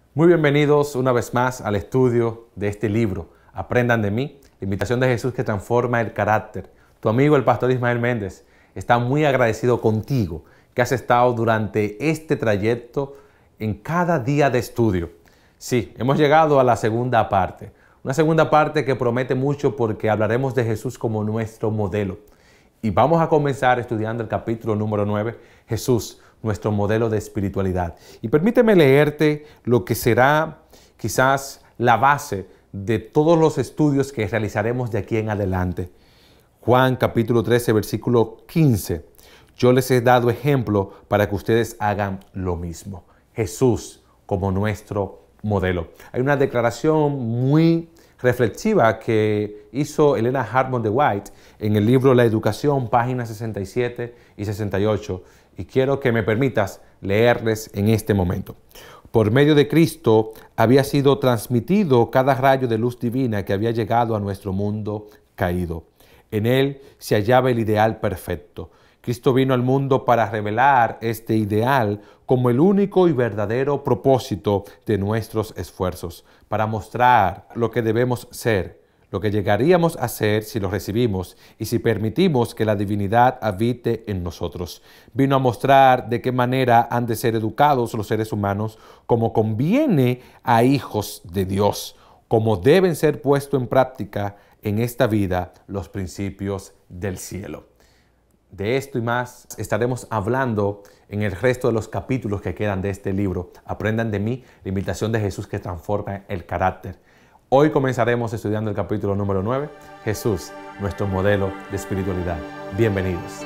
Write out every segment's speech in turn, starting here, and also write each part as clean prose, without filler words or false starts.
Muy bienvenidos una vez más al estudio de este libro, Aprendan de mí, la invitación de Jesús que transforma el carácter. Tu amigo el pastor Ismael Méndez está muy agradecido contigo que has estado durante este trayecto en cada día de estudio. Sí, hemos llegado a la segunda parte, una segunda parte que promete mucho porque hablaremos de Jesús como nuestro modelo. Y vamos a comenzar estudiando el capítulo número 9, Jesús, nuestro modelo de espiritualidad. Y permíteme leerte lo que será quizás la base de todos los estudios que realizaremos de aquí en adelante. Juan capítulo 13, versículo 15. Yo les he dado ejemplo para que ustedes hagan lo mismo. Jesús como nuestro modelo. Hay una declaración muy reflexiva que hizo Elena Hartman de White en el libro La Educación, páginas 67 y 68, y quiero que me permitas leerles en este momento. Por medio de Cristo había sido transmitido cada rayo de luz divina que había llegado a nuestro mundo caído. En él se hallaba el ideal perfecto. Cristo vino al mundo para revelar este ideal como el único y verdadero propósito de nuestros esfuerzos, para mostrar lo que debemos ser, lo que llegaríamos a ser si lo recibimos y si permitimos que la divinidad habite en nosotros. Vino a mostrar de qué manera han de ser educados los seres humanos como conviene a hijos de Dios, como deben ser puestos en práctica en esta vida los principios del cielo. De esto y más estaremos hablando en el resto de los capítulos que quedan de este libro. Aprendan de mí, la invitación de Jesús que transforma el carácter. Hoy comenzaremos estudiando el capítulo número 9, Jesús, nuestro modelo de espiritualidad. Bienvenidos.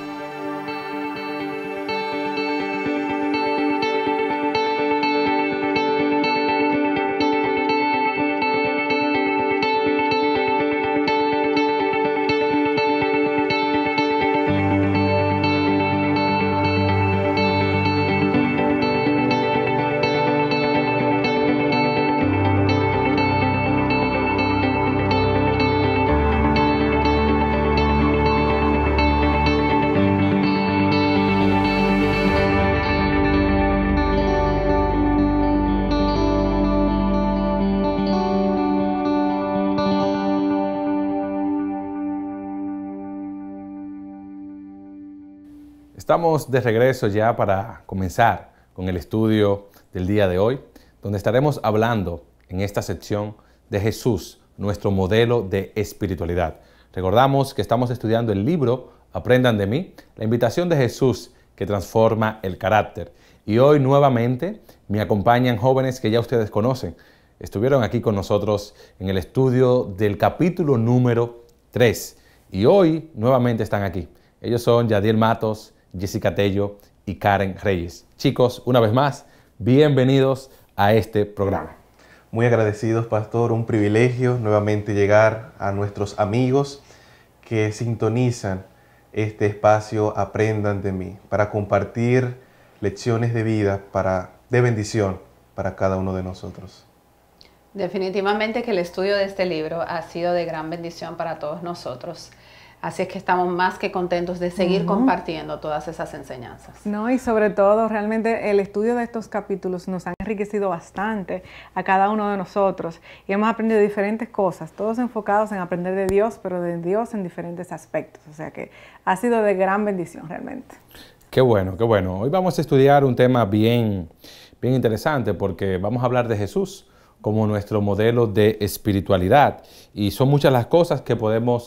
Estamos de regreso ya para comenzar con el estudio del día de hoy, donde estaremos hablando en esta sección de Jesús, nuestro modelo de espiritualidad. Recordamos que estamos estudiando el libro Aprendan de mí, la invitación de Jesús que transforma el carácter. Y hoy nuevamente me acompañan jóvenes que ya ustedes conocen. Estuvieron aquí con nosotros en el estudio del capítulo número 3 y hoy nuevamente están aquí. Ellos son Yadiel Matos, Jessica Tello y Karen Reyes. Chicos, una vez más, bienvenidos a este programa. Muy agradecidos, pastor, un privilegio nuevamente llegar a nuestros amigos que sintonizan este espacio Aprendan de mí, para compartir lecciones de vida, de bendición para cada uno de nosotros. Definitivamente que el estudio de este libro ha sido de gran bendición para todos nosotros. Así es que estamos más que contentos de seguir compartiendo todas esas enseñanzas. No, y sobre todo, realmente el estudio de estos capítulos nos ha enriquecido bastante a cada uno de nosotros. Y hemos aprendido diferentes cosas, todos enfocados en aprender de Dios, pero de Dios en diferentes aspectos. O sea que ha sido de gran bendición realmente. Qué bueno, qué bueno. Hoy vamos a estudiar un tema bien interesante porque vamos a hablar de Jesús como nuestro modelo de espiritualidad. Y son muchas las cosas que podemos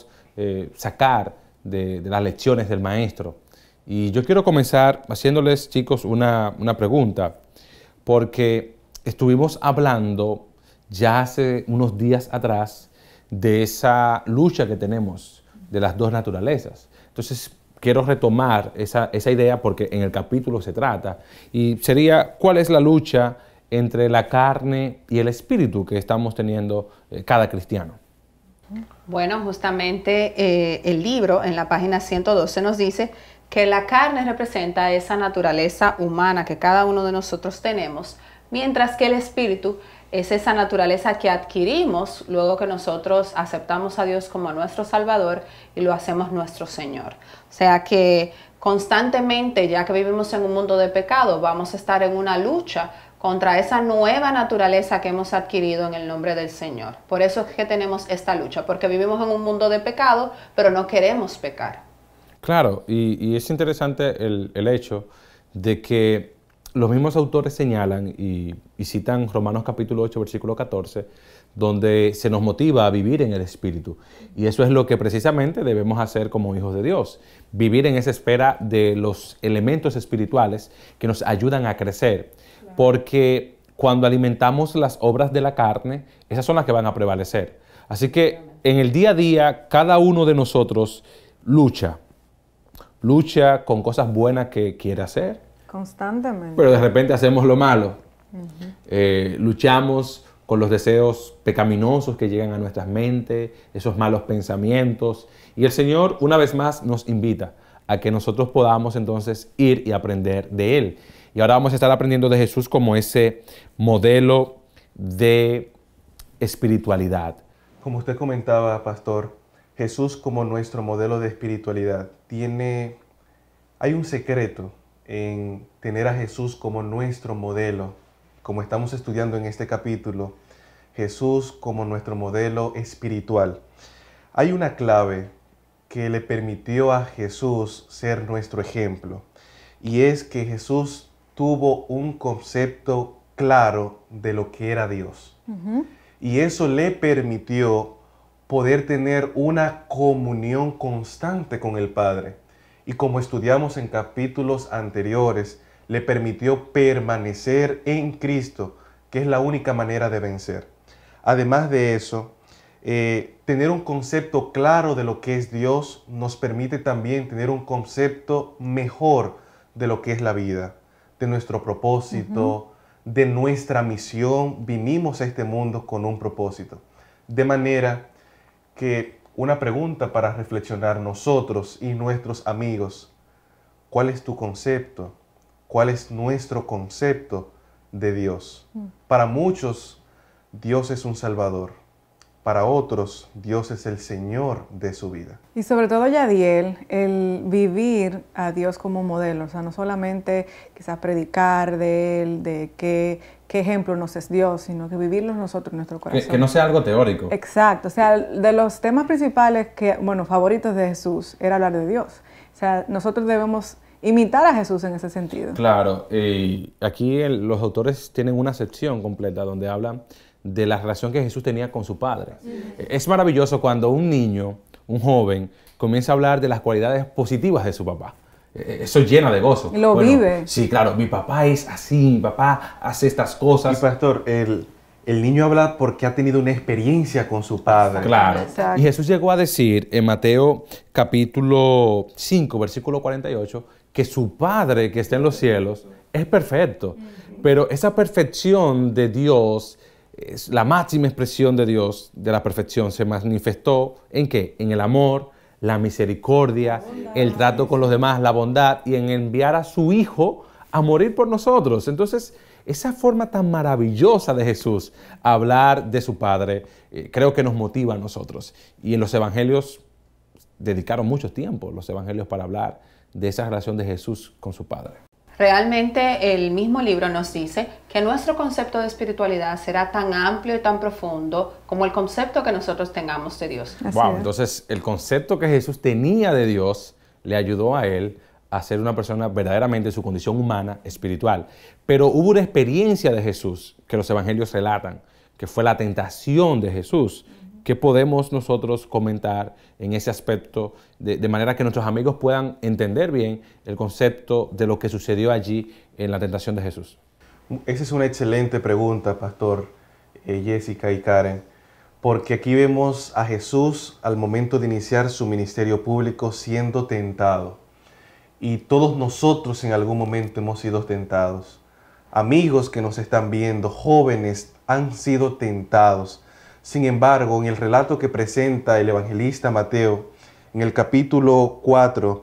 sacar de las lecciones del maestro. Y yo quiero comenzar haciéndoles, chicos, una pregunta, porque estuvimos hablando ya hace unos días atrás de esa lucha que tenemos de las dos naturalezas. Entonces, quiero retomar esa idea porque en el capítulo se trata, y sería, ¿cuál es la lucha entre la carne y el espíritu que estamos teniendo cada cristiano? Bueno, justamente el libro en la página 112 nos dice que la carne representa esa naturaleza humana que cada uno de nosotros tenemos, mientras que el espíritu es esa naturaleza que adquirimos luego que nosotros aceptamos a Dios como nuestro Salvador y lo hacemos nuestro Señor. O sea que constantemente, ya que vivimos en un mundo de pecado, vamos a estar en una lucha contra esa nueva naturaleza que hemos adquirido en el nombre del Señor. Por eso es que tenemos esta lucha, porque vivimos en un mundo de pecado, pero no queremos pecar. Claro, y es interesante el hecho de que los mismos autores señalan y citan Romanos capítulo 8, versículo 14, donde se nos motiva a vivir en el Espíritu. Y eso es lo que precisamente debemos hacer como hijos de Dios, vivir en esa esfera de los elementos espirituales que nos ayudan a crecer. Porque cuando alimentamos las obras de la carne, esas son las que van a prevalecer. Así que en el día a día, cada uno de nosotros lucha con cosas buenas que quiere hacer. Constantemente. Pero de repente hacemos lo malo. Luchamos con los deseos pecaminosos que llegan a nuestras mentes, esos malos pensamientos. Y el Señor, una vez más, nos invita a que nosotros podamos entonces ir y aprender de Él. Y ahora vamos a estar aprendiendo de Jesús como ese modelo de espiritualidad. Como usted comentaba, pastor, Jesús como nuestro modelo de espiritualidad. Hay un secreto en tener a Jesús como nuestro modelo. Como estamos estudiando en este capítulo, Jesús como nuestro modelo espiritual. Hay una clave que le permitió a Jesús ser nuestro ejemplo. Y es que Jesús tuvo un concepto claro de lo que era Dios. Y eso le permitió poder tener una comunión constante con el Padre. Y como estudiamos en capítulos anteriores, le permitió permanecer en Cristo, que es la única manera de vencer. Además de eso, tener un concepto claro de lo que es Dios nos permite también tener un concepto mejor de lo que es la vida, de nuestro propósito, de nuestra misión. Vinimos a este mundo con un propósito. De manera que una pregunta para reflexionar nosotros y nuestros amigos: ¿cuál es tu concepto? ¿Cuál es nuestro concepto de Dios? Para muchos, Dios es un Salvador. Para otros, Dios es el Señor de su vida. Y sobre todo, Yadiel, el vivir a Dios como modelo, o sea, no solamente quizás predicar de Él, de qué ejemplo nos es Dios, sino que vivirlo nosotros en nuestro corazón. Que no sea algo teórico. Exacto, o sea, de los temas principales favoritos de Jesús era hablar de Dios. O sea, nosotros debemos imitar a Jesús en ese sentido. Claro, aquí los autores tienen una sección completa donde hablan de la relación que Jesús tenía con su Padre. Es maravilloso cuando un niño, un joven, comienza a hablar de las cualidades positivas de su papá. Eso llena de gozo. Y lo vive. Sí, claro, mi papá es así, mi papá hace estas cosas. Y pastor, el niño habla porque ha tenido una experiencia con su padre. Claro. Exacto. Y Jesús llegó a decir en Mateo capítulo 5, versículo 48, que su Padre que está en los cielos es perfecto. Pero esa perfección de Dios, es la máxima expresión de Dios, de la perfección, se manifestó ¿en qué? En el amor, la misericordia, el trato con los demás, la bondad, y en enviar a su Hijo a morir por nosotros. Entonces, esa forma tan maravillosa de Jesús hablar de su Padre, creo que nos motiva a nosotros. Y en los evangelios dedicaron mucho tiempo, los evangelios, para hablar de esa relación de Jesús con su Padre. Realmente el mismo libro nos dice que nuestro concepto de espiritualidad será tan amplio y tan profundo como el concepto que nosotros tengamos de Dios. Wow, entonces el concepto que Jesús tenía de Dios le ayudó a él a ser una persona verdaderamente en su condición humana, espiritual. Pero hubo una experiencia de Jesús que los evangelios relatan, que fue la tentación de Jesús. ¿Qué podemos nosotros comentar en ese aspecto de manera que nuestros amigos puedan entender bien el concepto de lo que sucedió allí en la tentación de Jesús? Esa es una excelente pregunta, pastor Jessica y Karen, porque aquí vemos a Jesús al momento de iniciar su ministerio público siendo tentado. Y todos nosotros en algún momento hemos sido tentados. Amigos que nos están viendo, jóvenes, han sido tentados. Sin embargo, en el relato que presenta el evangelista Mateo, en el capítulo 4,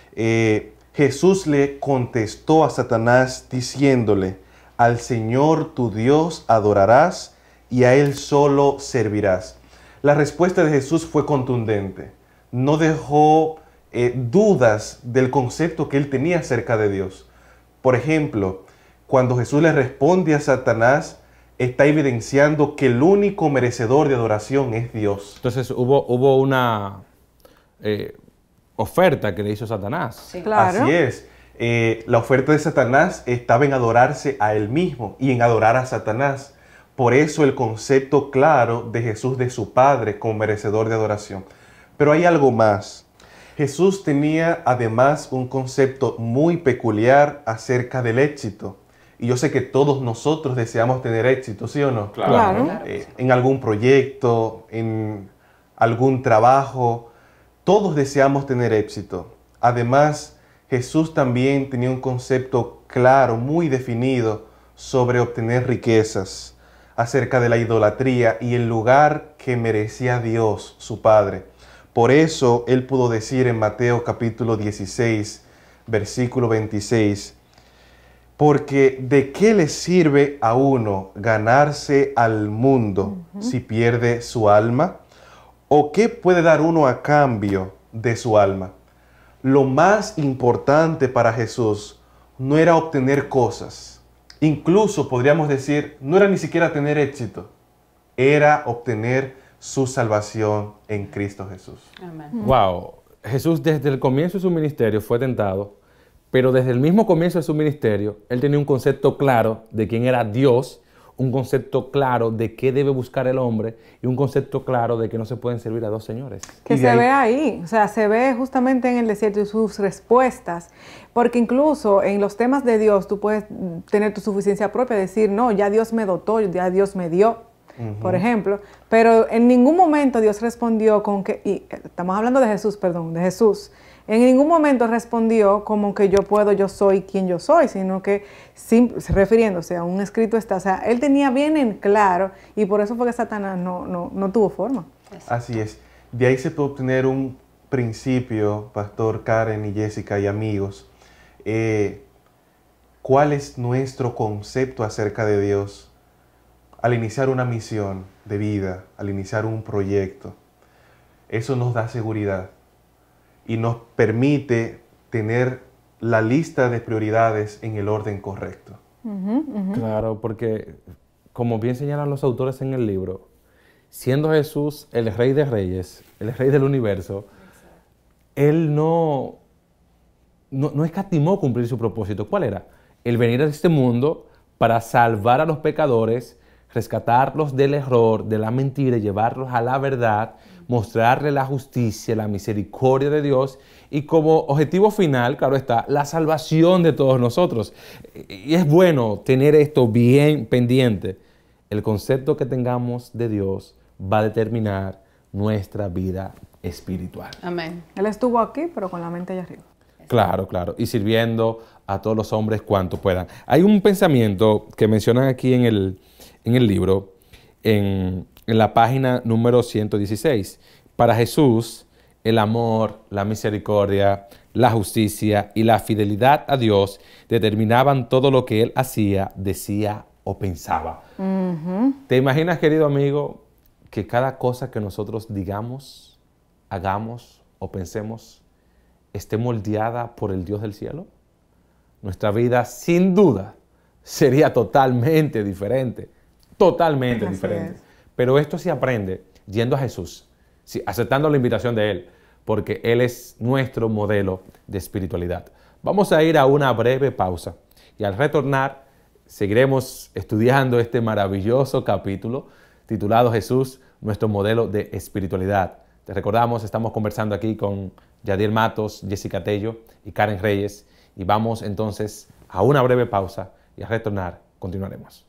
Jesús le contestó a Satanás diciéndole: al Señor tu Dios adorarás y a Él solo servirás. La respuesta de Jesús fue contundente. No dejó dudas del concepto que Él tenía acerca de Dios. Por ejemplo, cuando Jesús le responde a Satanás, está evidenciando que el único merecedor de adoración es Dios. Entonces hubo una oferta que le hizo Satanás. Sí. Claro. Así es. La oferta de Satanás estaba en adorarse a él mismo y en adorar a Satanás. Por eso el concepto claro de Jesús de su Padre como merecedor de adoración. Pero hay algo más. Jesús tenía además un concepto muy peculiar acerca del éxito. Y yo sé que todos nosotros deseamos tener éxito, ¿sí o no? Claro. En algún proyecto, en algún trabajo, todos deseamos tener éxito. Además, Jesús también tenía un concepto claro, muy definido sobre obtener riquezas, acerca de la idolatría y el lugar que merecía Dios, su Padre. Por eso Él pudo decir en Mateo capítulo 16, versículo 26, porque ¿de qué le sirve a uno ganarse al mundo si pierde su alma? ¿O qué puede dar uno a cambio de su alma? Lo más importante para Jesús no era obtener cosas. Incluso podríamos decir, no era ni siquiera tener éxito. Era obtener su salvación en Cristo Jesús. Amén. Wow. Jesús desde el comienzo de su ministerio fue tentado, pero desde el mismo comienzo de su ministerio, Él tenía un concepto claro de quién era Dios, un concepto claro de qué debe buscar el hombre y un concepto claro de que no se pueden servir a dos señores. Que se ve ahí, o sea, se ve justamente en el desierto y sus respuestas, porque incluso en los temas de Dios tú puedes tener tu suficiencia propia, decir, no, ya Dios me dotó, ya Dios me dio, por ejemplo, pero en ningún momento Dios respondió con que, y estamos hablando de Jesús, perdón, de Jesús, en ningún momento respondió como que yo puedo, yo soy quien yo soy, sino que refiriéndose a un escrito está, o sea, Él tenía bien en claro y por eso fue que Satanás no tuvo forma. Así es. De ahí se puede obtener un principio, Pastor Karen y Jessica y amigos. ¿Cuál es nuestro concepto acerca de Dios al iniciar una misión de vida, al iniciar un proyecto? Eso nos da seguridad y nos permite tener la lista de prioridades en el orden correcto. Claro, porque como bien señalan los autores en el libro, siendo Jesús el Rey de Reyes, el Rey del universo, Él no escatimó cumplir su propósito. ¿Cuál era? El venir a este mundo para salvar a los pecadores, rescatarlos del error, de la mentira, llevarlos a la verdad, mostrarle la justicia, la misericordia de Dios y como objetivo final, claro está, la salvación de todos nosotros. Y es bueno tener esto bien pendiente. El concepto que tengamos de Dios va a determinar nuestra vida espiritual. Amén. Él estuvo aquí, pero con la mente allá arriba. Claro, claro. Y sirviendo a todos los hombres cuanto puedan. Hay un pensamiento que mencionan aquí en el libro, en la página número 116. Para Jesús, el amor, la misericordia, la justicia y la fidelidad a Dios determinaban todo lo que Él hacía, decía o pensaba. ¿Te imaginas, querido amigo, que cada cosa que nosotros digamos, hagamos o pensemos esté moldeada por el Dios del cielo? Nuestra vida, sin duda, sería totalmente diferente. Totalmente diferente. Pero esto se aprende yendo a Jesús, sí, aceptando la invitación de Él, porque Él es nuestro modelo de espiritualidad. Vamos a ir a una breve pausa y al retornar seguiremos estudiando este maravilloso capítulo titulado Jesús, nuestro modelo de espiritualidad. Te recordamos, estamos conversando aquí con Yadiel Matos, Jessica Tello y Karen Reyes y vamos entonces a una breve pausa y al retornar continuaremos.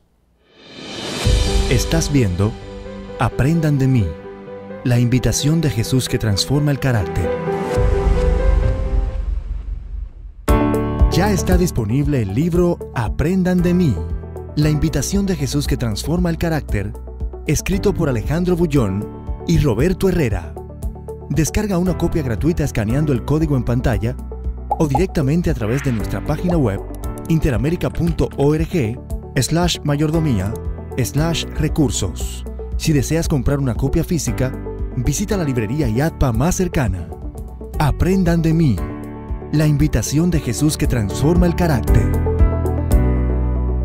Estás viendo Aprendan de mí, la invitación de Jesús que transforma el carácter. Ya está disponible el libro Aprendan de mí, la invitación de Jesús que transforma el carácter, escrito por Alejandro Bullón y Roberto Herrera. Descarga una copia gratuita escaneando el código en pantalla o directamente a través de nuestra página web interamerica.org/mayordomía/recursos. Si deseas comprar una copia física, visita la librería IATPA más cercana. Aprendan de mí, la invitación de Jesús que transforma el carácter.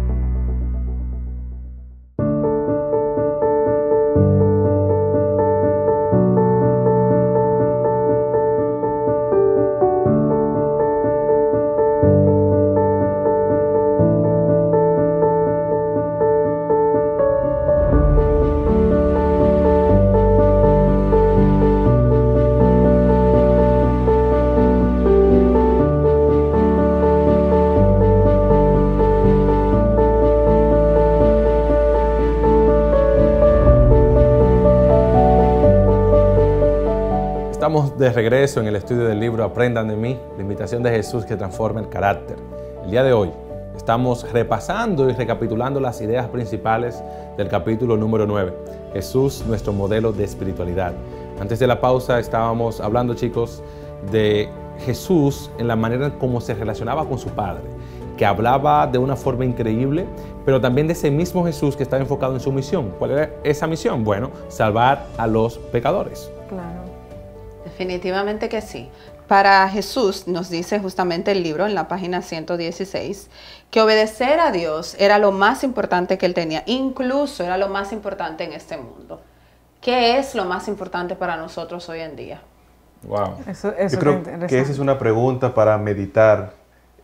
Estamos de regreso en el estudio del libro Aprendan de mí, la invitación de Jesús que transforma el carácter. El día de hoy estamos repasando y recapitulando las ideas principales del capítulo número 9. Jesús, nuestro modelo de espiritualidad. Antes de la pausa estábamos hablando, chicos, de Jesús en la manera en cómo se relacionaba con su Padre, que hablaba de una forma increíble, pero también de ese mismo Jesús que estaba enfocado en su misión. ¿Cuál era esa misión? Bueno, salvar a los pecadores. Claro. Definitivamente que sí. Para Jesús, nos dice justamente el libro en la página 116, que obedecer a Dios era lo más importante que él tenía, incluso era lo más importante en este mundo. ¿Qué es lo más importante para nosotros hoy en día? Wow. Eso Yo creo que esa es una pregunta para meditar,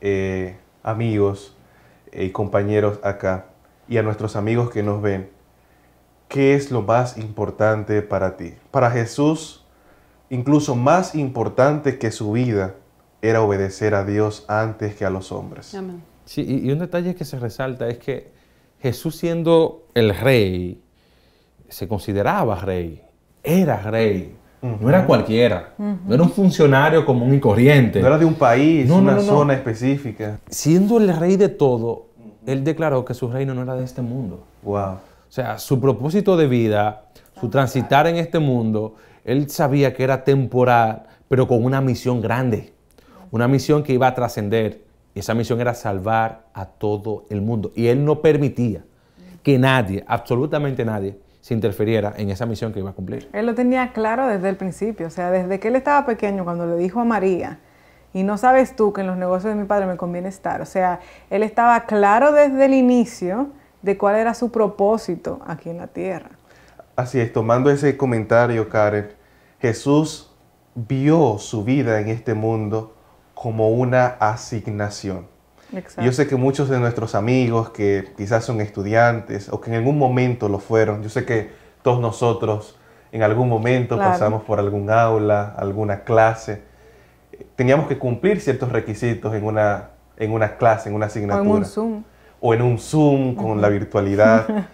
amigos y compañeros acá, y a nuestros amigos que nos ven. ¿Qué es lo más importante para ti? Para Jesús, incluso más importante que su vida era obedecer a Dios antes que a los hombres. Amén. Sí, y un detalle que se resalta es que Jesús, siendo el rey, se consideraba rey, era rey, no era cualquiera, no era un funcionario común y corriente. No era de un país, No, una no. zona específica. Siendo el rey de todo, él declaró que su reino no era de este mundo. Wow. O sea, su propósito de vida, su transitar en este mundo, él sabía que era temporal, pero con una misión grande, una misión que iba a trascender. Esa misión era salvar a todo el mundo. Y él no permitía que nadie, absolutamente nadie, se interfiriera en esa misión que iba a cumplir. Él lo tenía claro desde el principio, o sea, desde que él estaba pequeño, cuando le dijo a María, y no sabes tú que en los negocios de mi padre me conviene estar. O sea, él estaba claro desde el inicio de cuál era su propósito aquí en la tierra. Así es, tomando ese comentario, Karen, Jesús vio su vida en este mundo como una asignación. Exacto. Yo sé que muchos de nuestros amigos que quizás son estudiantes o que en algún momento lo fueron, yo sé que todos nosotros en algún momento Claro. pasamos por algún aula, alguna clase, teníamos que cumplir ciertos requisitos en una clase, en una O asignatura. en un Zoom. O en un Zoom con la virtualidad.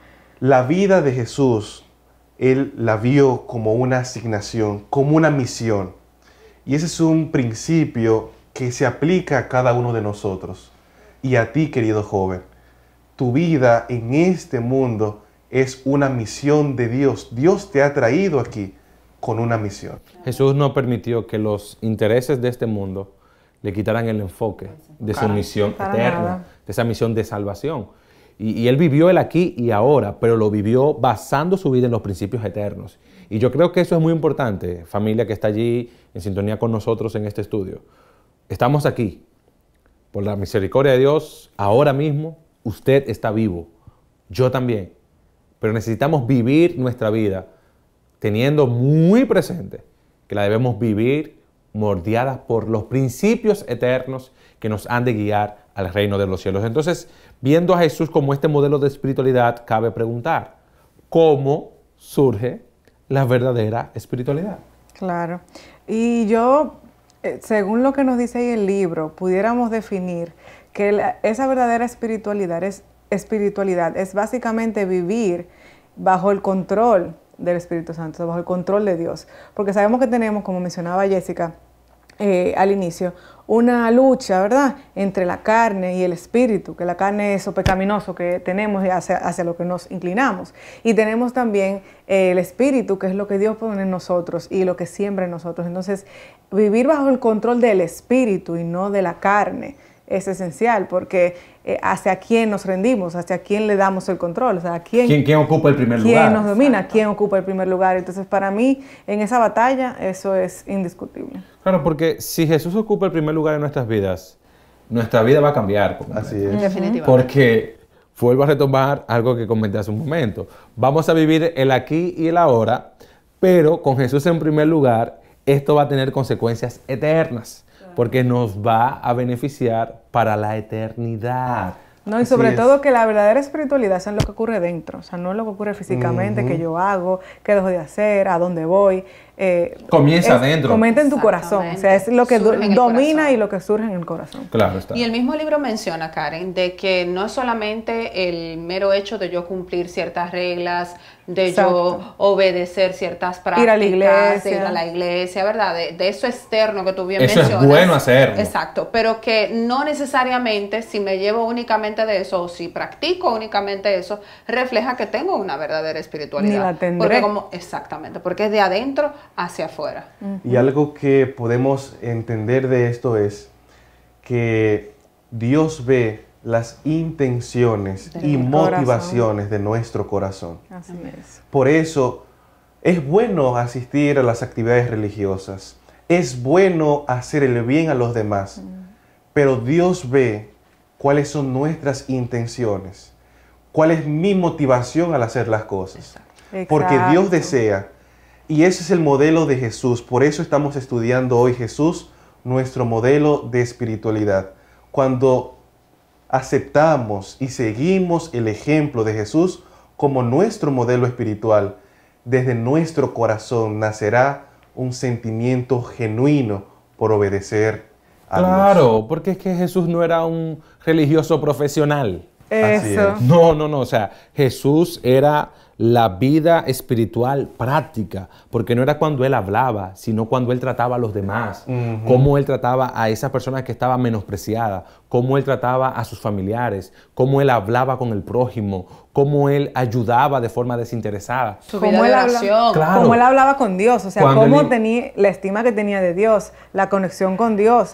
La vida de Jesús, él la vio como una asignación, como una misión. Y ese es un principio que se aplica a cada uno de nosotros. Y a ti, querido joven, tu vida en este mundo es una misión de Dios. Dios te ha traído aquí con una misión. Jesús no permitió que los intereses de este mundo le quitaran el enfoque de su misión para eterna, nada. de esa misión de salvación. Y él vivió el aquí y ahora, pero lo vivió basando su vida en los principios eternos. Y yo creo que eso es muy importante, familia que está allí en sintonía con nosotros en este estudio. Estamos aquí, por la misericordia de Dios, ahora mismo usted está vivo, yo también. Pero necesitamos vivir nuestra vida teniendo muy presente que la debemos vivir moldeada por los principios eternos que nos han de guiar al reino de los cielos. Entonces, viendo a Jesús como este modelo de espiritualidad, cabe preguntar, ¿cómo surge la verdadera espiritualidad? Claro. Y yo, según lo que nos dice ahí el libro, pudiéramos definir que esa verdadera espiritualidad es básicamente vivir bajo el control del Espíritu Santo, bajo el control de Dios. Porque sabemos que tenemos, como mencionaba Jessica al inicio, una lucha, ¿verdad?, entre la carne y el espíritu, que la carne es eso pecaminoso que tenemos y hacia lo que nos inclinamos. Y tenemos también el espíritu, que es lo que Dios pone en nosotros y lo que siembra en nosotros. Entonces, vivir bajo el control del espíritu y no de la carne es esencial, porque hacia quién nos rendimos, hacia quién le damos el control, o sea, ¿Quién ocupa el primer lugar? ¿Quién nos domina? ¿Quién ocupa el primer lugar? Entonces, para mí, en esa batalla, eso es indiscutible. Claro, porque si Jesús ocupa el primer lugar en nuestras vidas, nuestra vida va a cambiar. Así es. Definitivamente. Porque, vuelvo a retomar algo que comenté hace un momento, vamos a vivir el aquí y el ahora, pero con Jesús en primer lugar, esto va a tener consecuencias eternas, porque nos va a beneficiar para la eternidad. No, y Así sobre es. todo que la verdadera espiritualidad es en lo que ocurre dentro, o sea, no es lo que ocurre físicamente, que yo hago, que dejo de hacer, a dónde voy. Comienza es- adentro. Comenta en tu corazón, o sea, es lo que Surge en el domina corazón. y lo que surge en el corazón. Claro está. Y el mismo libro menciona, Karen, de que no es solamente el mero hecho de yo cumplir ciertas reglas, de Exacto. yo obedecer ciertas prácticas, Ir a la de iglesia. ir a la iglesia, ¿verdad? De eso externo que tú bien Eso es mencionas. bueno hacerlo. Exacto, pero que no necesariamente si me llevo únicamente de eso o si practico únicamente eso, refleja que tengo una verdadera espiritualidad. Ni la tendré. Porque exactamente, porque es de adentro hacia afuera. Y algo que podemos entender de esto es que Dios ve las intenciones y Del motivaciones de nuestro corazón. Así es. Por eso es bueno asistir a las actividades religiosas, es bueno hacer el bien a los demás, pero Dios ve cuáles son nuestras intenciones, cuál es mi motivación al hacer las cosas. Porque Dios Exacto. desea, y ese es el modelo de Jesús, por eso estamos estudiando hoy Jesús, nuestro modelo de espiritualidad. Cuando aceptamos y seguimos el ejemplo de Jesús como nuestro modelo espiritual, desde nuestro corazón nacerá un sentimiento genuino por obedecer a Dios. Claro, porque es que Jesús no era un religioso profesional. Así Eso. es. No, o sea, Jesús era la vida espiritual práctica, porque no era cuando él hablaba, sino cuando él trataba a los demás, cómo él trataba a esa persona que estaba menospreciada, cómo él trataba a sus familiares, cómo él hablaba con el prójimo, cómo él ayudaba de forma desinteresada. Su Cómo vida de él oración. Claro. Cómo él hablaba con Dios, o sea, Cuando cómo él- tenía la estima que tenía de Dios, la conexión con Dios,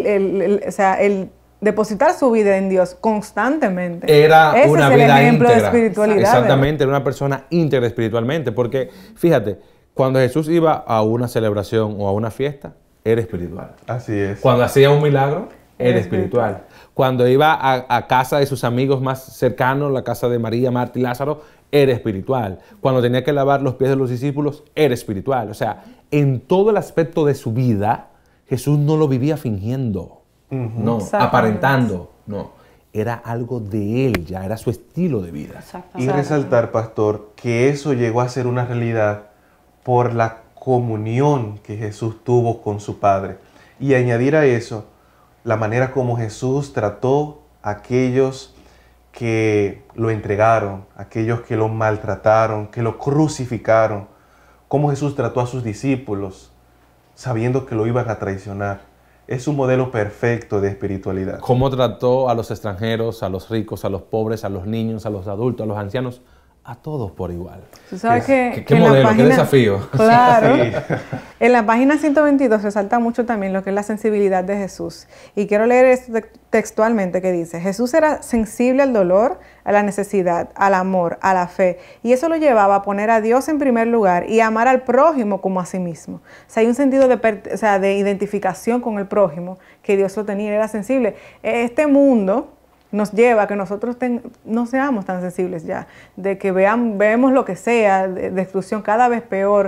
o sea, el depositar su vida en Dios constantemente. Era Ese una es el vida ejemplo íntegra. de espiritualidad. Exactamente, era una persona íntegra espiritualmente. Porque, fíjate, cuando Jesús iba a una celebración o a una fiesta, era espiritual. Así es. Cuando hacía un milagro, era Era espiritual. Cuando iba a casa de sus amigos más cercanos, la casa de María, Marta y Lázaro, era espiritual. Cuando tenía que lavar los pies de los discípulos, era espiritual. O sea, en todo el aspecto de su vida, Jesús no lo vivía fingiendo, no, Exactamente. aparentando, no. Era algo de él ya, era su estilo de vida. Y Exactamente. resaltar, pastor, que eso llegó a ser una realidad por la comunión que Jesús tuvo con su Padre. Y añadir a eso la manera como Jesús trató a aquellos que lo entregaron, aquellos que lo maltrataron, que lo crucificaron. Cómo Jesús trató a sus discípulos sabiendo que lo iban a traicionar. Es un modelo perfecto de espiritualidad. Cómo trató a los extranjeros, a los ricos, a los pobres, a los niños, a los adultos, a los ancianos, a todos por igual. Tú sabes ¿Qué en la modelo, qué página- desafío? Claro. Sí. En la página 122 resalta mucho también lo que es la sensibilidad de Jesús. Y quiero leer esto textualmente que dice: Jesús era sensible al dolor, a la necesidad, al amor, a la fe. Y eso lo llevaba a poner a Dios en primer lugar y a amar al prójimo como a sí mismo. O sea, hay un sentido de identificación con el prójimo que Dios lo tenía, era sensible. Este mundo nos lleva a que nosotros no seamos tan sensibles ya, de que vemos lo que sea, destrucción cada vez peor,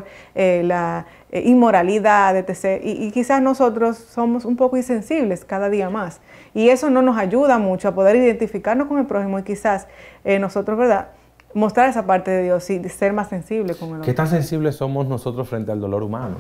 la inmoralidad, etc. Y quizás nosotros somos un poco insensibles cada día más. Y eso no nos ayuda mucho a poder identificarnos con el prójimo y quizás nosotros, ¿verdad?, mostrar esa parte de Dios y ser más sensibles con el otro. ¿Qué tan sensibles somos nosotros frente al dolor humano?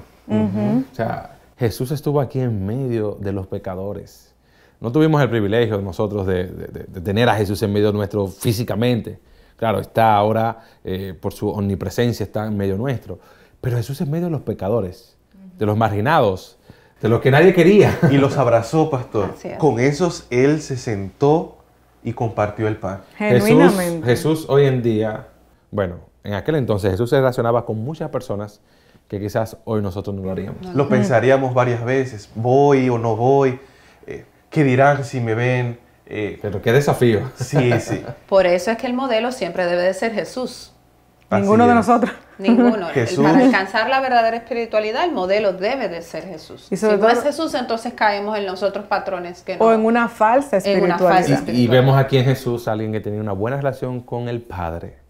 O sea, Jesús estuvo aquí en medio de los pecadores. No tuvimos el privilegio nosotros de tener a Jesús en medio nuestro físicamente. Claro, está ahora, por su omnipresencia, está en medio nuestro. Pero Jesús en medio de los pecadores, de los marginados, de los que nadie quería. Y los abrazó, pastor. Así es. Con esos él se sentó y compartió el pan. Genuinamente. Jesús hoy en día, bueno, en aquel entonces Jesús se relacionaba con muchas personas que quizás hoy nosotros no lo haríamos. Lo pensaríamos varias veces. ¿Voy o no voy? ¿Qué dirán si me ven? Pero qué desafío. Sí, sí. Por eso es que el modelo siempre debe de ser Jesús. Ninguno Así de es. nosotros. Ninguno. Jesús. Para alcanzar la verdadera espiritualidad, el modelo debe de ser Jesús. Y Si sobre no es todo- Jesús, entonces caemos en los otros patrones que no. O en una falsa En una espiritualidad. falsa Y vemos aquí en Jesús a alguien que tenía una buena relación con el Padre,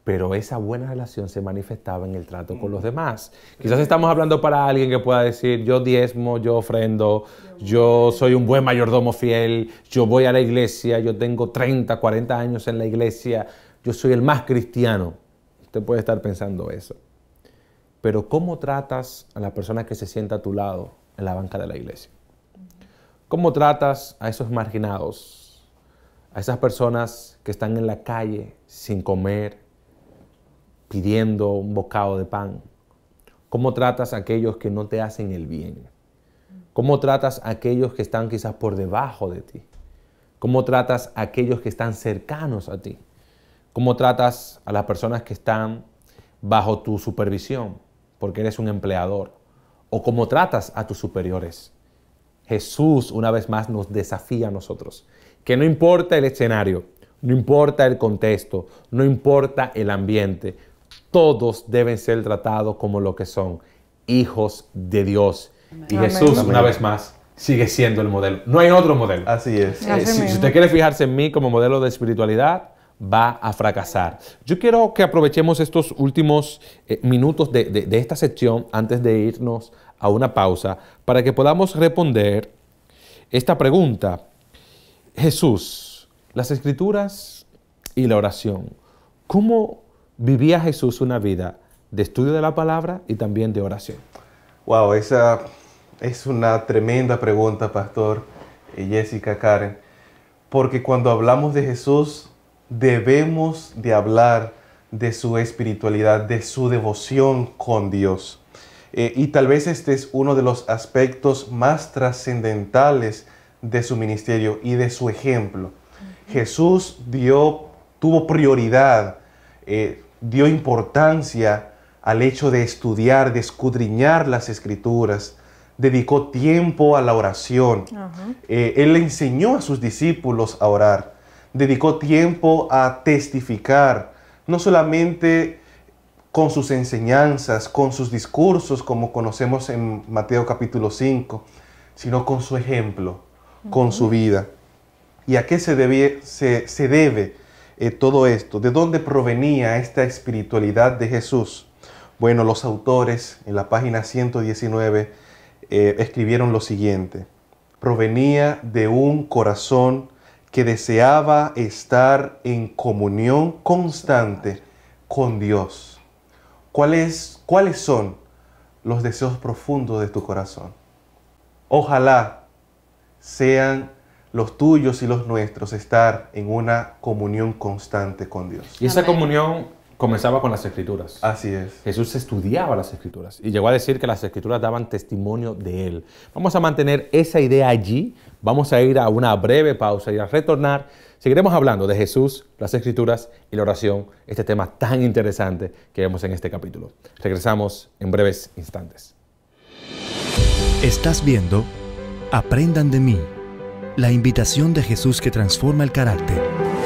pero esa buena relación se manifestaba en el trato con los demás. Quizás estamos hablando para alguien que pueda decir, yo diezmo, yo ofrendo, yo soy un buen mayordomo fiel, yo voy a la iglesia, yo tengo 30, 40 años en la iglesia, yo soy el más cristiano. Usted puede estar pensando eso. Pero ¿cómo tratas a la persona que se sienta a tu lado en la banca de la iglesia? ¿Cómo tratas a esos marginados, a esas personas que están en la calle sin comer, pidiendo un bocado de pan? ¿Cómo tratas a aquellos que no te hacen el bien? ¿Cómo tratas a aquellos que están quizás por debajo de ti? ¿Cómo tratas a aquellos que están cercanos a ti? ¿Cómo tratas a las personas que están bajo tu supervisión porque eres un empleador? ¿O cómo tratas a tus superiores? Jesús una vez más nos desafía a nosotros, que no importa el escenario, no importa el contexto, no importa el ambiente, todos deben ser tratados como lo que son, hijos de Dios. Y Amén. Jesús, Amén. una vez más, sigue siendo el modelo. No hay otro modelo. Así es. Así Si mismo. usted quiere fijarse en mí como modelo de espiritualidad, va a fracasar. Yo quiero que aprovechemos estos últimos minutos de esta sección antes de irnos a una pausa para que podamos responder esta pregunta. Jesús, las Escrituras y la oración. ¿Cómo vivía Jesús una vida de estudio de la palabra y también de oración? Wow, esa es una tremenda pregunta, Pastor Jessica, Karen, porque cuando hablamos de Jesús debemos de hablar de su espiritualidad, de su devoción con Dios. Y tal vez este es uno de los aspectos más trascendentales de su ministerio y de su ejemplo. Jesús tuvo prioridad, dio importancia al hecho de estudiar, de escudriñar las Escrituras, dedicó tiempo a la oración. Él le enseñó a sus discípulos a orar, dedicó tiempo a testificar, no solamente con sus enseñanzas, con sus discursos, como conocemos en Mateo capítulo 5, sino con su ejemplo, con su vida. ¿Y a qué se debe todo esto? ¿De dónde provenía esta espiritualidad de Jesús? Bueno, los autores en la página 119 escribieron lo siguiente: provenía de un corazón que deseaba estar en comunión constante con Dios. ¿Cuáles son los deseos profundos de tu corazón? Ojalá sean los tuyos y los nuestros estar en una comunión constante con Dios. Y esa Amén. comunión comenzaba con las Escrituras. Así es. Jesús estudiaba las Escrituras y llegó a decir que las Escrituras daban testimonio de Él. Vamos a mantener esa idea allí, vamos a ir a una breve pausa y al retornar seguiremos hablando de Jesús, las Escrituras y la oración, este tema tan interesante que vemos en este capítulo. Regresamos en breves instantes. Estás viendo Aprendan de mí, la invitación de Jesús que transforma el carácter.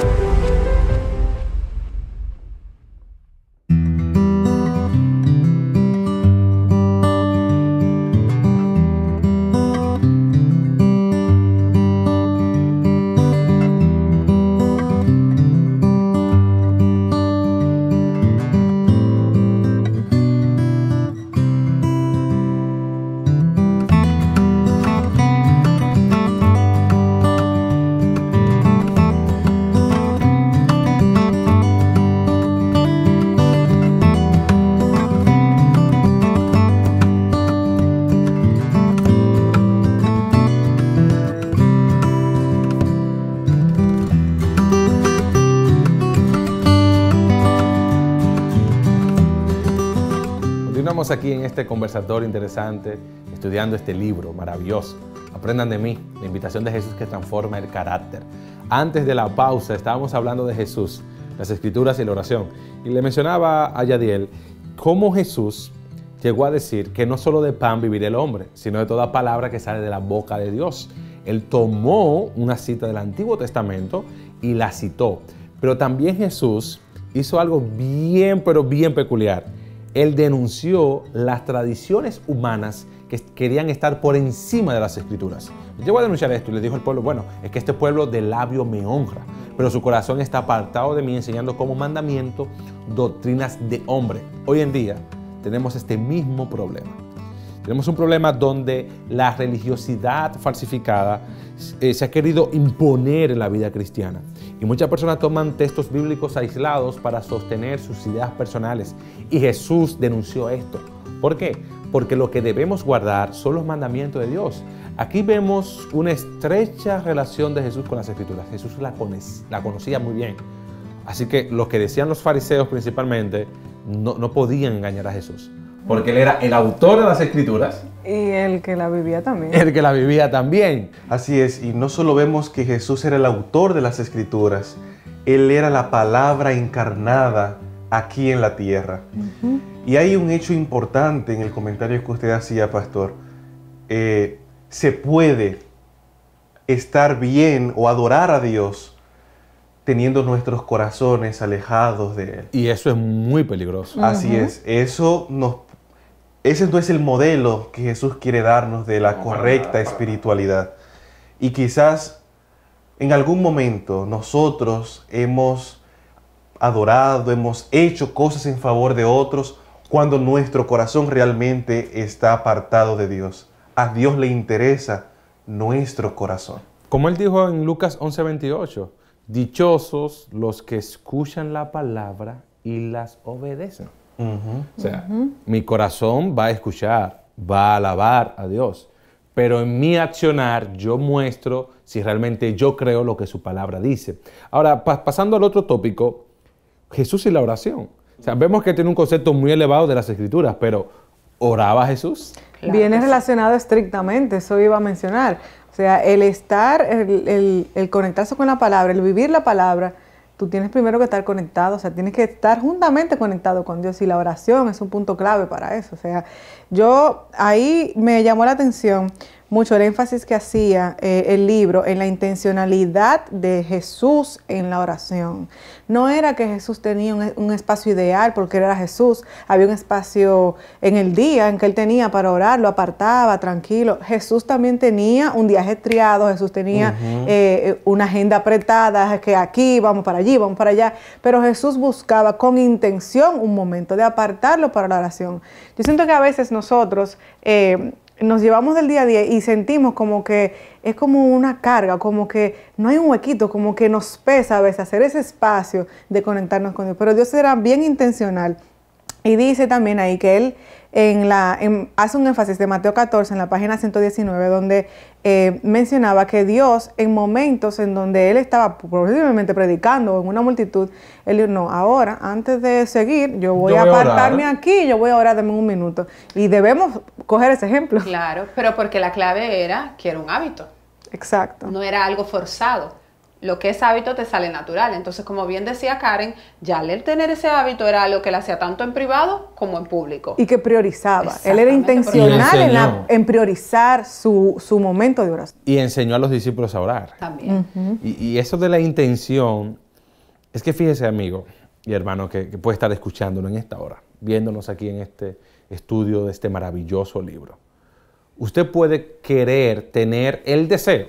Continuamos aquí en este conversatorio interesante, estudiando este libro maravilloso. Aprendan de mí, la invitación de Jesús que transforma el carácter. Antes de la pausa estábamos hablando de Jesús, las Escrituras y la oración. Y le mencionaba a Yadiel cómo Jesús llegó a decir que no solo de pan vivirá el hombre, sino de toda palabra que sale de la boca de Dios. Él tomó una cita del Antiguo Testamento y la citó. Pero también Jesús hizo algo bien, pero bien peculiar. Él denunció las tradiciones humanas que querían estar por encima de las Escrituras. Llegó a denunciar esto y le dijo al pueblo, bueno, es que este pueblo de labio me honra, pero su corazón está apartado de mí, enseñando como mandamiento doctrinas de hombre. Hoy en día tenemos este mismo problema. Tenemos un problema donde la religiosidad falsificada se ha querido imponer en la vida cristiana. Y muchas personas toman textos bíblicos aislados para sostener sus ideas personales. Y Jesús denunció esto. ¿Por qué? Porque lo que debemos guardar son los mandamientos de Dios. Aquí vemos una estrecha relación de Jesús con las Escrituras. Jesús la conocía muy bien. Así que lo que decían los fariseos principalmente no podían engañar a Jesús. Porque él era el autor de las Escrituras. Y el que la vivía también. El que la vivía también. Así es, y no solo vemos que Jesús era el autor de las Escrituras, Él era la palabra encarnada aquí en la tierra. Y hay un hecho importante en el comentario que usted hacía, pastor. Se puede estar bien o adorar a Dios teniendo nuestros corazones alejados de Él. Y eso es muy peligroso. Así es, ese no es el modelo que Jesús quiere darnos de la correcta espiritualidad. Y quizás en algún momento nosotros hemos adorado, hemos hecho cosas en favor de otros cuando nuestro corazón realmente está apartado de Dios. A Dios le interesa nuestro corazón. Como él dijo en Lucas 11:28, dichosos los que escuchan la palabra y las obedecen. O sea, mi corazón va a escuchar, va a alabar a Dios, pero en mi accionar yo muestro si realmente yo creo lo que su palabra dice. Ahora, pasando al otro tópico, Jesús y la oración. O sea, vemos que tiene un concepto muy elevado de las Escrituras, pero ¿oraba Jesús? Claro, viene relacionado estrictamente, eso iba a mencionar. O sea, el estar, el conectarse con la palabra, el vivir la palabra, tú tienes primero que estar conectado, o sea, tienes que estar juntamente conectado con Dios, y la oración es un punto clave para eso. O sea, ahí me llamó la atención mucho el énfasis que hacía el libro en la intencionalidad de Jesús en la oración. No era que Jesús tenía un espacio ideal porque era Jesús. Había un espacio en el día en que él tenía para orar, lo apartaba, tranquilo. Jesús también tenía un día ajetreado, Jesús tenía una agenda apretada, que aquí, vamos para allí, vamos para allá. Pero Jesús buscaba con intención un momento de apartarlo para la oración. Yo siento que a veces nosotros nos llevamos del día a día y sentimos como que es como una carga, como que no hay un huequito, como que nos pesa a veces hacer ese espacio de conectarnos con Dios. Pero Dios era bien intencional y dice también ahí que Él hace un énfasis de Mateo 14 en la página 119, donde mencionaba que Dios, en momentos en donde Él estaba probablemente predicando en una multitud, Él dijo, no, ahora, antes de seguir, yo voy a apartarme aquí, yo voy a orar, dame un minuto. Y debemos coger ese ejemplo. Claro, pero porque la clave era que era un hábito. Exacto. No era algo forzado. Lo que es hábito te sale natural. Entonces, como bien decía Karen, ya el tener ese hábito era algo que él hacía tanto en privado como en público. Y que priorizaba. Él era intencional en priorizar su momento de oración. Y enseñó a los discípulos a orar. También. Y eso de la intención, es que fíjese, amigo y hermano, que puede estar escuchándolo en esta hora, viéndonos aquí en este estudio de este maravilloso libro. Usted puede querer tener el deseo,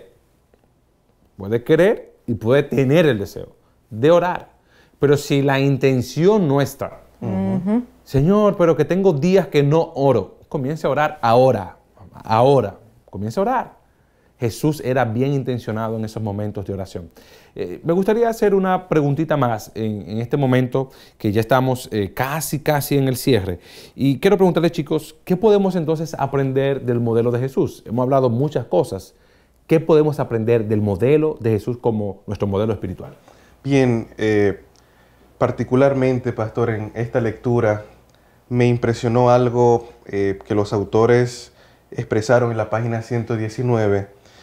puede querer y puede tener el deseo de orar. Pero si la intención no está, Señor, pero que tengo días que no oro, comience a orar ahora, comience a orar. Jesús era bien intencionado en esos momentos de oración. Me gustaría hacer una preguntita más en este momento que ya estamos casi en el cierre. Y quiero preguntarles, chicos, ¿qué podemos entonces aprender del modelo de Jesús? Hemos hablado muchas cosas. ¿Qué podemos aprender del modelo de Jesús como nuestro modelo espiritual? Bien, particularmente, pastor, en esta lectura me impresionó algo que los autores expresaron en la página 119.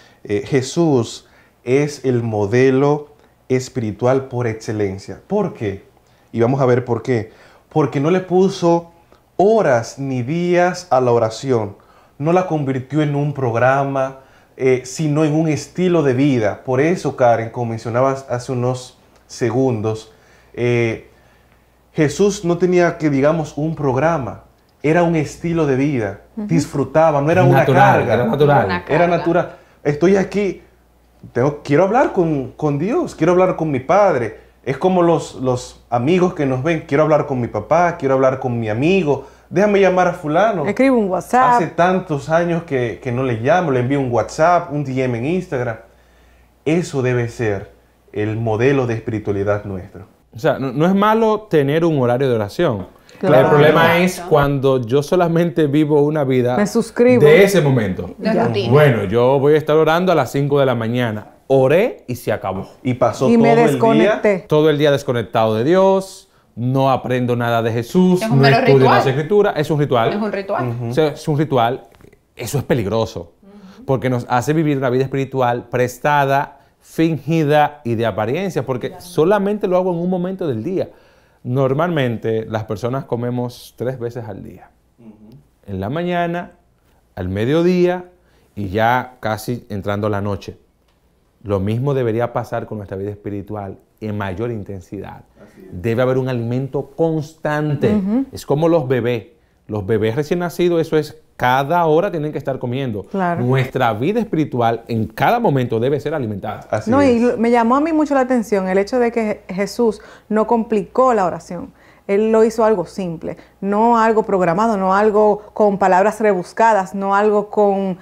Jesús es el modelo espiritual por excelencia. ¿Por qué? Y vamos a ver por qué. Porque no le puso horas ni días a la oración. No la convirtió en un programa, sino en un estilo de vida. Por eso, Karen, como mencionabas hace unos segundos, Jesús no tenía que, digamos, un programa. era un estilo de vida, disfrutaba, no era una Natural, carga. era natural. Una carga. Era natural. Estoy aquí, quiero hablar con Dios, quiero hablar con mi Padre. Es como los amigos que nos ven, quiero hablar con mi papá, quiero hablar con mi amigo. Déjame llamar a fulano. Escribo un WhatsApp. Hace tantos años que no le llamo, le envío un WhatsApp, un DM en Instagram. Eso debe ser el modelo de espiritualidad nuestro. O sea, no es malo tener un horario de oración. Claro. El problema es Exacto. cuando yo solamente vivo una vida Me suscribo. de ese momento. De Ya. rutina. Bueno, yo voy a estar orando a las 5 de la mañana. Oré y se acabó. Y pasó Y todo me el día. desconecté. Todo el día desconectado de Dios, no aprendo nada de Jesús, Es un no mero estudio ritual. las escrituras. Es un ritual. Es un ritual. O sea, es un ritual. Eso es peligroso. Porque nos hace vivir una vida espiritual prestada, fingida y de apariencia. Porque solamente lo hago en un momento del día. Normalmente las personas comemos 3 veces al día. En la mañana, al mediodía y ya casi entrando la noche. Lo mismo debería pasar con nuestra vida espiritual en mayor intensidad. Debe haber un alimento constante. Es como los bebés. Los bebés recién nacidos, eso es, cada hora tienen que estar comiendo. Claro. Nuestra vida espiritual en cada momento debe ser alimentada. Así No, y es. me llamó a mí mucho la atención el hecho de que Jesús no complicó la oración. Él lo hizo algo simple, no algo programado, no algo con palabras rebuscadas, no algo con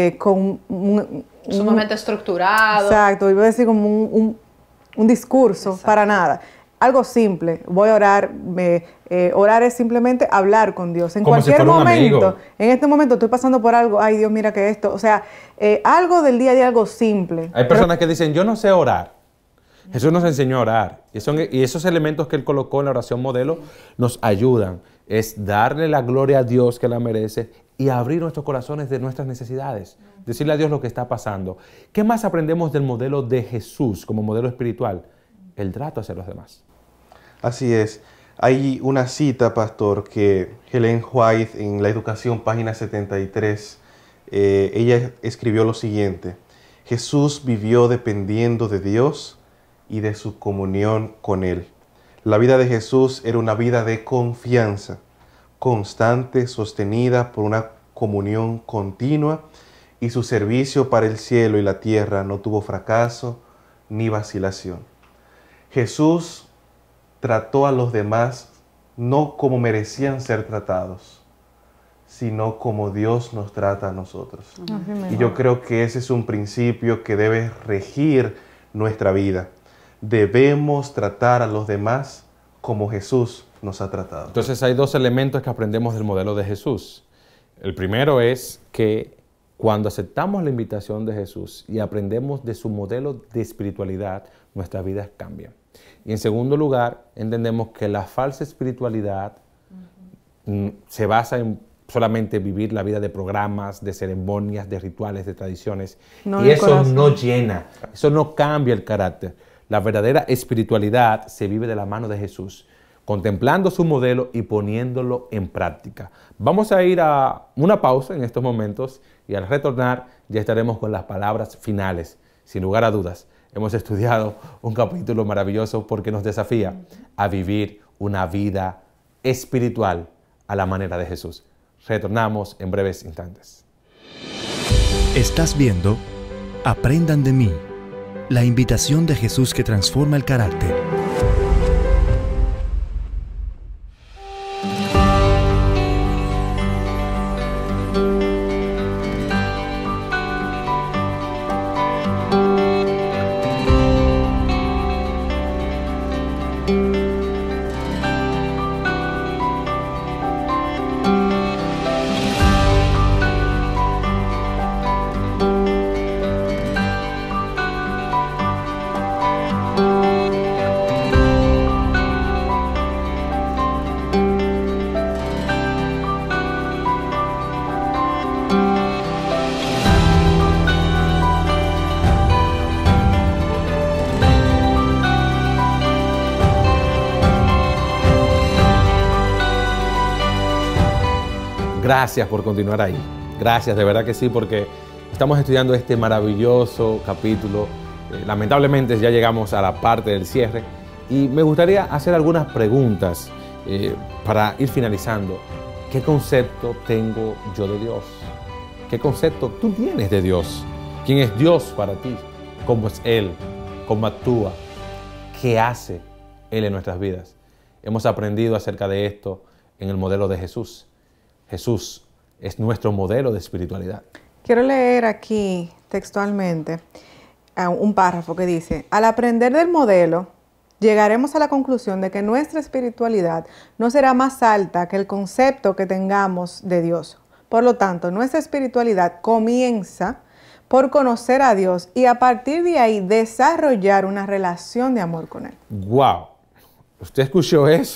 Sumamente estructurado. Exacto, iba a decir como un discurso, Exacto. para nada. Algo simple, voy a orar, orar es simplemente hablar con Dios. En Como si cualquier fuera un momento, amigo. en este momento estoy pasando por algo, ay Dios, mira que esto, o sea, algo del día a día, algo simple. Hay personas que dicen, yo no sé orar. Jesús nos enseñó a orar. Y esos elementos que Él colocó en la oración modelo nos ayudan. Es darle la gloria a Dios que la merece y abrir nuestros corazones de nuestras necesidades. Decirle a Dios lo que está pasando. ¿Qué más aprendemos del modelo de Jesús como modelo espiritual? El trato hacia los demás. Así es. Hay una cita, pastor, que Helen White en La Educación, página 73, ella escribió lo siguiente: Jesús vivió dependiendo de Dios y de su comunión con Él. La vida de Jesús era una vida de confianza, constante, sostenida por una comunión continua, y su servicio para el cielo y la tierra no tuvo fracaso ni vacilación. Jesús trató a los demás no como merecían ser tratados, sino como Dios nos trata a nosotros. Y yo creo que ese es un principio que debe regir nuestra vida. Debemos tratar a los demás como Jesús nos ha tratado. Entonces hay 2 elementos que aprendemos del modelo de Jesús. El primero es que cuando aceptamos la invitación de Jesús y aprendemos de su modelo de espiritualidad, nuestras vidas cambian. Y en segundo lugar, entendemos que la falsa espiritualidad se basa en solamente vivir la vida de programas, de ceremonias, de rituales, de tradiciones. No y del eso corazón. no llena, eso no cambia el carácter. La verdadera espiritualidad se vive de la mano de Jesús, contemplando su modelo y poniéndolo en práctica. Vamos a ir a una pausa en estos momentos y al retornar ya estaremos con las palabras finales. Sin lugar a dudas, hemos estudiado un capítulo maravilloso porque nos desafía a vivir una vida espiritual a la manera de Jesús. Retornamos en breves instantes. Estás viendo Aprendan de mí, la invitación de Jesús que transforma el carácter. Gracias por continuar ahí. Gracias, de verdad que sí, porque estamos estudiando este maravilloso capítulo. Lamentablemente ya llegamos a la parte del cierre y me gustaría hacer algunas preguntas para ir finalizando. ¿Qué concepto tengo yo de Dios? ¿Qué concepto tú tienes de Dios? ¿Quién es Dios para ti? ¿Cómo es Él? ¿Cómo actúa? ¿Qué hace Él en nuestras vidas? Hemos aprendido acerca de esto en el modelo de Jesús. Jesús es nuestro modelo de espiritualidad. Quiero leer aquí textualmente un párrafo que dice: al aprender del modelo, llegaremos a la conclusión de que nuestra espiritualidad no será más alta que el concepto que tengamos de Dios. Por lo tanto, nuestra espiritualidad comienza por conocer a Dios y a partir de ahí desarrollar una relación de amor con Él. ¡Wow! ¿Usted escuchó eso?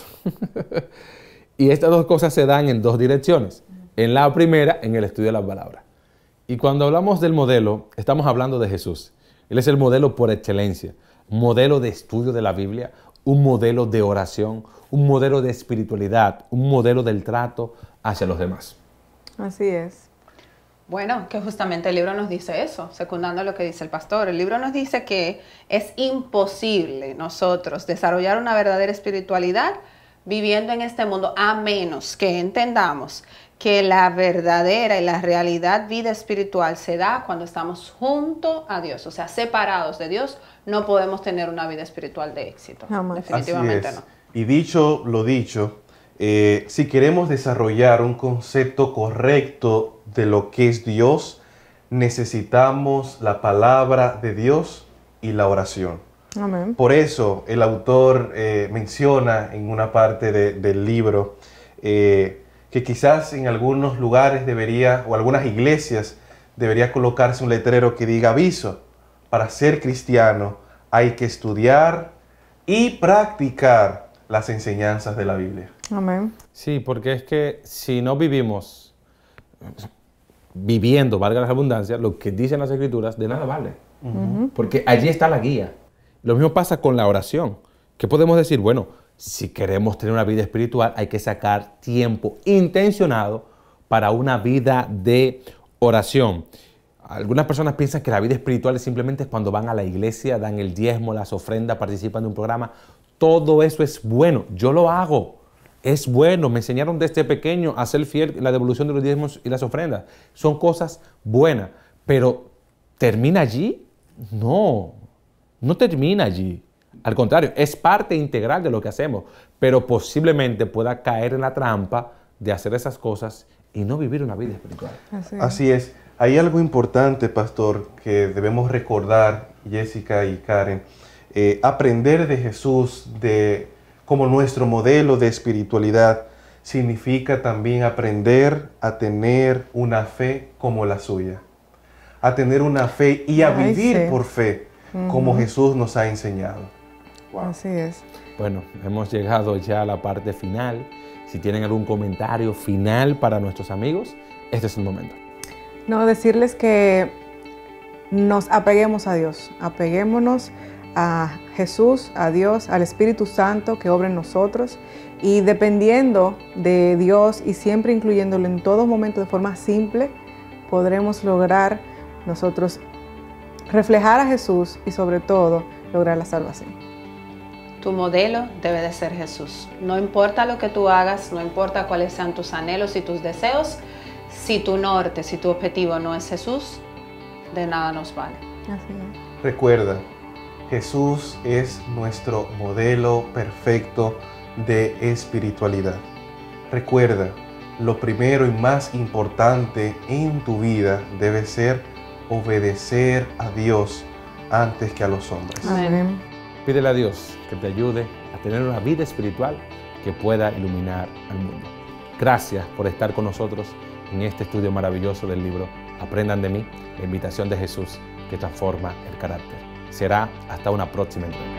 Y estas dos cosas se dan en dos direcciones. En la primera, en el estudio de la palabra. Y cuando hablamos del modelo, estamos hablando de Jesús. Él es el modelo por excelencia. Un modelo de estudio de la Biblia, un modelo de oración, un modelo de espiritualidad, un modelo del trato hacia los demás. Así es. Bueno, que justamente el libro nos dice eso, secundando lo que dice el pastor. El libro nos dice que es imposible nosotros desarrollar una verdadera espiritualidad viviendo en este mundo, a menos que entendamos que la verdadera y la realidad vida espiritual se da cuando estamos junto a Dios, o sea, separados de Dios. No podemos tener una vida espiritual de éxito. Jamás. Definitivamente Así es. no. Y dicho lo dicho, si queremos desarrollar un concepto correcto de lo que es Dios, necesitamos la palabra de Dios y la oración. Amén. Por eso el autor menciona en una parte del libro que quizás en algunos lugares o algunas iglesias debería colocarse un letrero que diga: aviso, para ser cristiano hay que estudiar y practicar las enseñanzas de la Biblia. Amén. Sí, porque es que si no vivimos viviendo, valga la redundancia, lo que dicen las Escrituras, de nada vale. Porque allí está la guía. Lo mismo pasa con la oración. ¿Qué podemos decir? Bueno, si queremos tener una vida espiritual, hay que sacar tiempo intencionado para una vida de oración. Algunas personas piensan que la vida espiritual es simplemente cuando van a la iglesia, dan el diezmo, las ofrendas, participan de un programa. Todo eso es bueno. Yo lo hago. Es bueno. Me enseñaron desde pequeño a ser fiel en la devolución de los diezmos y las ofrendas. Son cosas buenas. Pero ¿termina allí? No. No termina allí. Al contrario, es parte integral de lo que hacemos. Pero posiblemente pueda caer en la trampa de hacer esas cosas y no vivir una vida espiritual. Así es. Hay algo importante, pastor, que debemos recordar, Jessica y Karen. Aprender de Jesús como nuestro modelo de espiritualidad significa también aprender a tener una fe como la suya. A tener una fe y a vivir por fe, como Jesús nos ha enseñado. Wow. Así es. Bueno, hemos llegado ya a la parte final. Si tienen algún comentario final para nuestros amigos, este es el momento. No, decirles que nos apeguemos a Dios, apeguémonos a Jesús, a Dios, al Espíritu Santo que obra en nosotros, y dependiendo de Dios y siempre incluyéndolo en todo momento de forma simple, podremos lograr nosotros reflejar a Jesús y sobre todo lograr la salvación. Tu modelo debe de ser Jesús. No importa lo que tú hagas, no importa cuáles sean tus anhelos y tus deseos, si tu norte, si tu objetivo no es Jesús, de nada nos vale. Así es. Recuerda, Jesús es nuestro modelo perfecto de espiritualidad. Recuerda, lo primero y más importante en tu vida debe ser obedecer a Dios antes que a los hombres. Amén. Pídele a Dios que te ayude a tener una vida espiritual que pueda iluminar al mundo. Gracias por estar con nosotros en este estudio maravilloso del libro Aprendan de mí, la invitación de Jesús que transforma el carácter. Será hasta una próxima entrega.